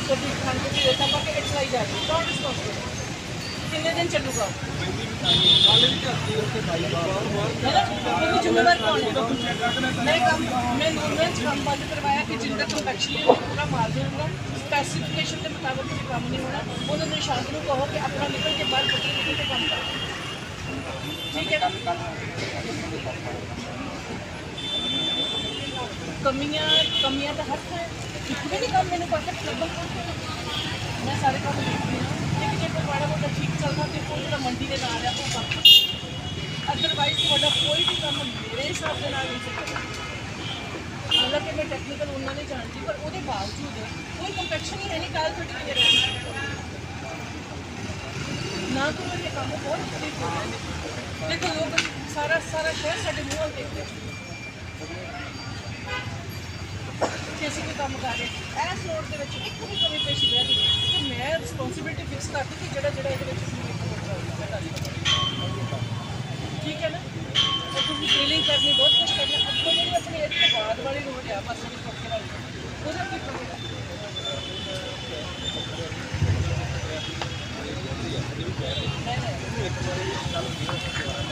कभी खान को भी देता कि it's like that not responsible कितने दिन चलूगा जिम्मेदार कौन है मैं नॉनवेज काम बंद करवाया कि जिनका कंपैक्शन पूरा मार्जिन होगा स्पेसिफिकेशन के मुताबिक भी काम नहीं होना उन्होंने निशांत को कहो कि अपना निकल के बाहर निकल के काम करो ठीक है कमियां तो हर है एक भी नहीं काम मैंने परफेक्ट लगभग मैं सारे काम देखती हूँ लेकिन जो माड़ा मोटा ठीक चलता तो कोई जो मंडी के ना आ रहा वो काम अदरवाइज थोड़ा कोई भी काम मेरे हिसाब से ना नहीं सकता हालांकि मैं टैक्नीकल उन्ना नहीं जानती पर वो बावजूद कोई कंपैक्शन ही है नहीं काल थोड़ी क्लियर है ना तो मेरे काम बहुत ठीक हो रहे हैं देखो लोग सारा शहर साढ़े मुँह देखते हैं किसी भी काम कर रहे इस रोड के एक भी कमी पेशी रह रही है तो मैं रिस्पॉन्सिबिलिटी फिक्स करती कि जोड़ा ये ठीक है ना और तुम डीलिंग करनी बहुत कुछ करना अब तो मेरी अपनी एक तो बाद वाली रोड है बस मेरी पक्के वाली उधर की नहीं